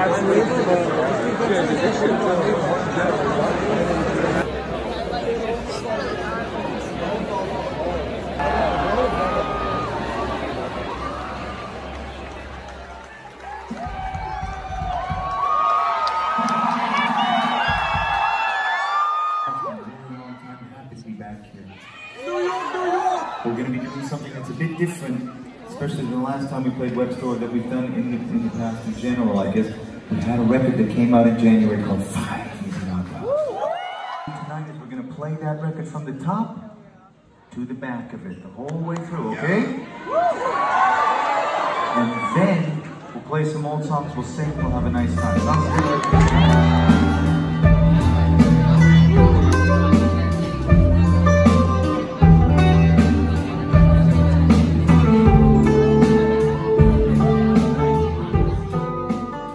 We're going to be doing something that's a bit different, especially the last time we played Web Store that we've done in the past in general, I guess. We had a record that came out in January called 5 Easy Knockouts. Tonight is we're going to play that record from the top to the back of it, the whole way through, okay? And then we'll play some old songs, we'll sing, we'll have a nice time. Sounds good?